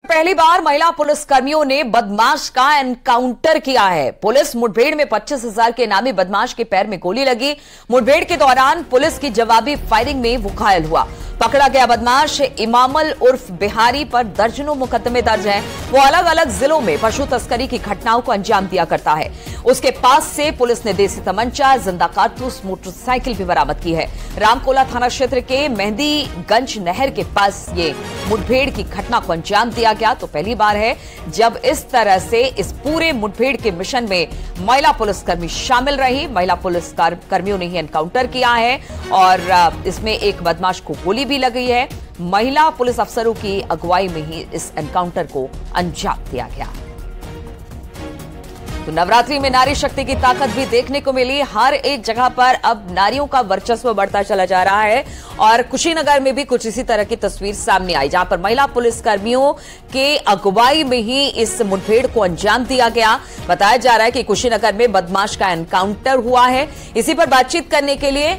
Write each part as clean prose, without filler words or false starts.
पहली बार महिला पुलिस कर्मियों ने बदमाश का एनकाउंटर किया है। पुलिस मुठभेड़ में 25,000 के इनामी बदमाश के पैर में गोली लगी। मुठभेड़ के दौरान पुलिस की जवाबी फायरिंग में वो घायल हुआ। पकड़ा गया बदमाश इमामल उर्फ बिहारी पर दर्जनों मुकदमे दर्ज हैं। वो अलग अलग जिलों में पशु तस्करी की घटनाओं को अंजाम दिया करता है। उसके पास से पुलिस ने देसी तमंचा, जिंदा कारतूस, मोटरसाइकिल भी बरामद की है। रामकोला थाना क्षेत्र के मेहंदीगंज नहर के पास ये मुठभेड़ की घटना को अंजाम दिया गया। तो पहली बार है जब इस तरह से इस पूरे मुठभेड़ के मिशन में महिला पुलिसकर्मी शामिल रही। महिला पुलिस कर्मियों ने ही एनकाउंटर किया है और इसमें एक बदमाश को गोली भी लगी है। महिला पुलिस अफसरों की अगुवाई में ही इस एनकाउंटर को अंजाम दिया गया। तो नवरात्रि में नारी शक्ति की ताकत भी देखने को मिली। हर एक जगह पर अब नारियों का वर्चस्व बढ़ता चला जा रहा है और कुशीनगर में भी कुछ इसी तरह की तस्वीर सामने आई, जहां पर महिला पुलिस कर्मियों के अगुवाई में ही इस मुठभेड़ को अंजाम दिया गया। बताया जा रहा है कि कुशीनगर में बदमाश का एनकाउंटर हुआ है। इसी पर बातचीत करने के लिए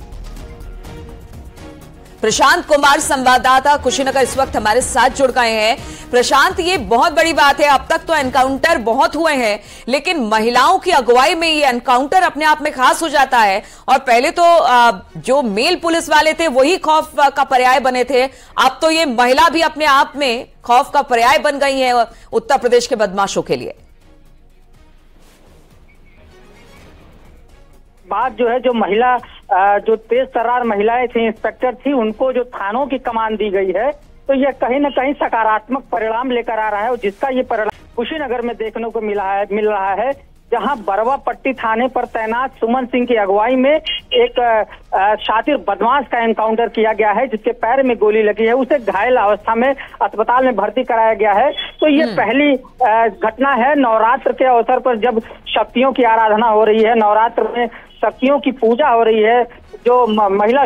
प्रशांत कुमार संवाददाता कुशीनगर इस वक्त हमारे साथ जुड़ गए हैं। प्रशांत, ये बहुत बड़ी बात है। अब तक तो एनकाउंटर बहुत हुए हैं, लेकिन महिलाओं की अगुवाई में ये एनकाउंटर अपने आप में खास हो जाता है। और पहले तो जो मेल पुलिस वाले थे वही खौफ का पर्याय बने थे, अब तो ये महिला भी अपने आप में खौफ का पर्याय बन गई है उत्तर प्रदेश के बदमाशों के लिए। बात जो है, जो महिला जो तेज तर्रार महिलाएं थी, इंस्पेक्टर थी, उनको जो थानों की कमान दी गई है, तो ये कहीं न कहीं सकारात्मक परिणाम लेकर आ रहा है। और जिसका ये परिणाम कुशीनगर में देखने को मिल रहा है, जहां बरवा पट्टी थाने पर तैनात सुमन सिंह की अगुवाई में एक शातिर बदमाश का एनकाउंटर किया गया है, जिसके पैर में गोली लगी है। उसे घायल अवस्था में अस्पताल में भर्ती कराया गया है। तो ये पहली घटना है नवरात्र के अवसर पर, जब शक्तियों की आराधना हो रही है, नवरात्र में शक्तियों की पूजा हो रही है, जो महिला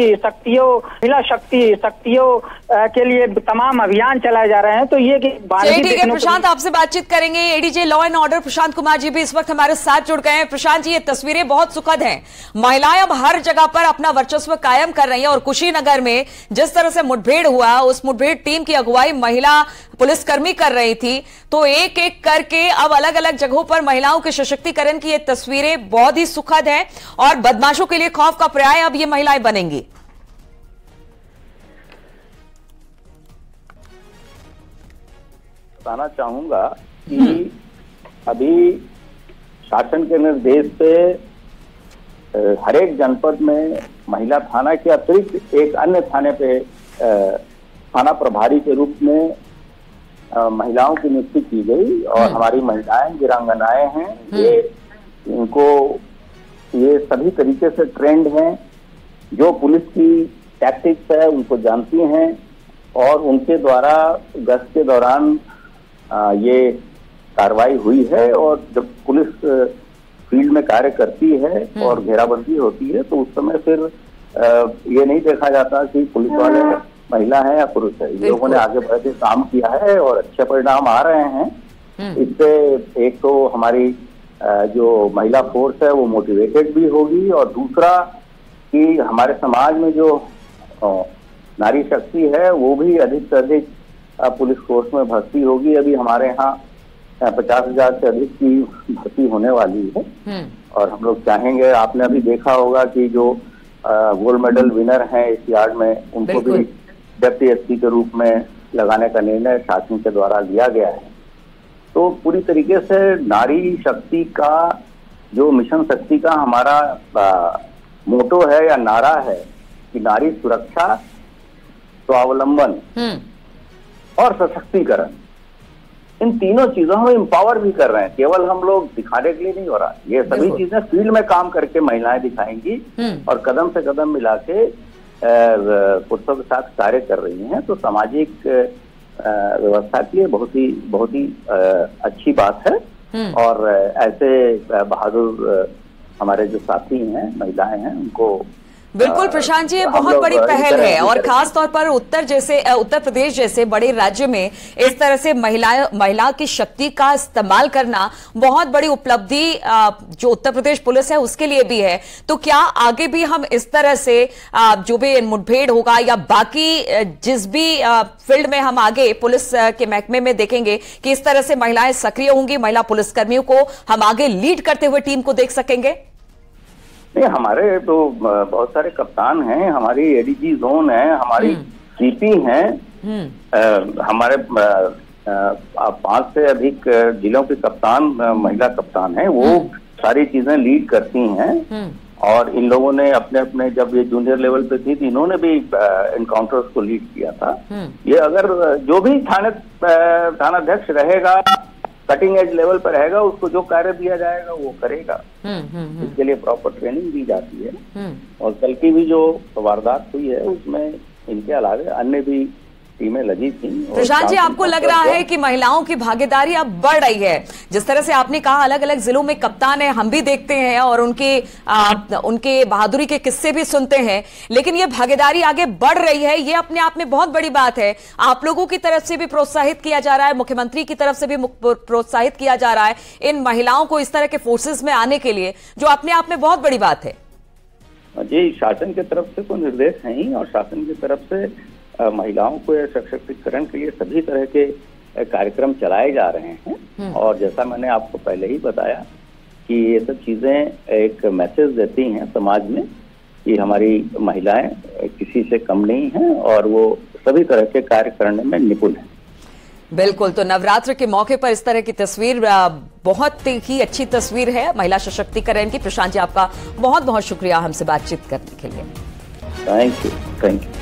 शक्तियों के लिए तमाम अभियान चलाए जा रहे हैं। तो ये ठीक है प्रशांत, आपसे बातचीत करेंगे। ADJ law and order Prashant Kumar ji भी इस वक्त हमारे साथ जुड़ गए हैं। प्रशांत जी, ये तस्वीरें बहुत सुखद हैं। महिलाएं अब हर जगह पर अपना वर्चस्व कायम कर रही हैं और कुशीनगर में जिस तरह से मुठभेड़ हुआ, उस मुठभेड़ टीम की अगुवाई महिला पुलिसकर्मी कर रही थी। तो एक एक करके अब अलग अलग जगहों पर महिलाओं के सशक्तिकरण की ये तस्वीरें बहुत ही सुखद हैं और बदमाशों के लिए खौफ का पर्याय अब ये महिलाएं बनेंगी। बताना चाहूंगा कि अभी शासन के निर्देश पे हर एक जनपद में महिला थाना के अतिरिक्त एक अन्य थाने पे थाना प्रभारी के रूप में महिलाओं की नियुक्ति की गई। और हमारी महिलाएं वीरांगनाएं हैं, ये सभी तरीके से ट्रेंड हैं, जो पुलिस की टैक्टिक्स है उनको जानती हैं और उनके द्वारा गश्त के दौरान ये कार्रवाई हुई है। और जब पुलिस फील्ड में कार्य करती है और घेराबंदी होती है, तो उस समय फिर ये नहीं देखा जाता कि पुलिस वाले महिला है या पुरुष है। इन लोगों ने आगे बढ़ के काम किया है और अच्छे परिणाम आ रहे हैं। इससे एक तो हमारी जो महिला फोर्स है वो मोटिवेटेड भी होगी, और दूसरा कि हमारे समाज में जो नारी शक्ति है वो भी अधिक से अधिक पुलिस फोर्स में भर्ती होगी। अभी हमारे यहाँ 50,000 से अधिक की भर्ती होने वाली है और हम लोग चाहेंगे, आपने अभी देखा होगा कि जो गोल्ड मेडल विनर हैं इस यार्ड में, उनको भी डेप्टी एसपी के रूप में लगाने का निर्णय शासन के द्वारा लिया गया है। तो पूरी तरीके से नारी शक्ति का जो मिशन शक्ति का हमारा मोटो है या नारा है कि नारी सुरक्षा, स्वावलंबन और सशक्तिकरण, इन तीनों चीजों में एम्पावर भी कर रहे हैं। केवल हम लोग दिखाने के लिए नहीं हो रहा, ये सभी चीजें फील्ड में काम करके महिलाएं दिखाएंगी और कदम से कदम मिला के पुरुषों के साथ कार्य कर रही हैं। तो सामाजिक व्यवस्था के लिए बहुत ही अच्छी बात है। और ऐसे बहादुर हमारे जो साथी हैं, महिलाएं हैं, उनको बिल्कुल प्रशांत जी, ये बहुत बड़ी पहल है और खास तौर पर उत्तर प्रदेश जैसे बड़े राज्य में इस तरह से महिला की शक्ति का इस्तेमाल करना बहुत बड़ी उपलब्धि जो उत्तर प्रदेश पुलिस है उसके लिए भी है। तो क्या आगे भी हम इस तरह से जो भी मुठभेड़ होगा या बाकी जिस भी फील्ड में हम आगे पुलिस के महकमे में देखेंगे कि इस तरह से महिलाएं सक्रिय होंगी, महिला पुलिसकर्मियों को हम आगे लीड करते हुए टीम को देख सकेंगे? नहीं, हमारे तो बहुत सारे कप्तान हैं, हमारी एडीजी जोन है, हमारी सीपी हैं, हमारे 5 से अधिक जिलों के कप्तान महिला कप्तान हैं, वो सारी चीजें लीड करती हैं। और इन लोगों ने अपने अपने, जब ये जूनियर लेवल पे थी तो इन्होंने भी एनकाउंटर्स को लीड किया था। ये अगर जो भी थानाध्यक्ष रहेगा, कटिंग एज लेवल पर रहेगा, उसको जो कार्य दिया जाएगा वो करेगा। इसके लिए प्रॉपर ट्रेनिंग दी जाती है। और कल की भी जो वारदात हुई है उसमें इनके अलावा अन्य भी टीमें लगी थी। प्रशांत जी, आपको लग रहा है कि महिलाओं की भागीदारी अब बढ़ रही है? जिस तरह से आपने कहा अलग अलग जिलों में कप्तान है, हम भी देखते हैं और उनके बहादुरी के किस्से भी सुनते हैं, लेकिन ये भागीदारी आगे बढ़ रही है, ये अपने आप में बहुत बड़ी बात है। आप लोगों की तरफ से भी प्रोत्साहित किया जा रहा है, मुख्यमंत्री की तरफ से भी प्रोत्साहित किया जा रहा है इन महिलाओं को इस तरह के फोर्सेस में आने के लिए, जो अपने आप में बहुत बड़ी बात है। जी, शासन की तरफ से तो निर्देश है ही, और शासन की तरफ से महिलाओं को सशक्तिकरण के लिए सभी तरह के कार्यक्रम चलाए जा रहे हैं। और जैसा मैंने आपको पहले ही बताया कि ये सब चीजें एक मैसेज देती हैं समाज में कि हमारी महिलाएं किसी से कम नहीं हैं और वो सभी तरह के कार्य करने में निपुण हैं। बिल्कुल, तो नवरात्र के मौके पर इस तरह की तस्वीर बहुत ही अच्छी तस्वीर है महिला सशक्तिकरण की। प्रशांत जी, आपका बहुत बहुत शुक्रिया हमसे बातचीत करने के लिए। Thank you.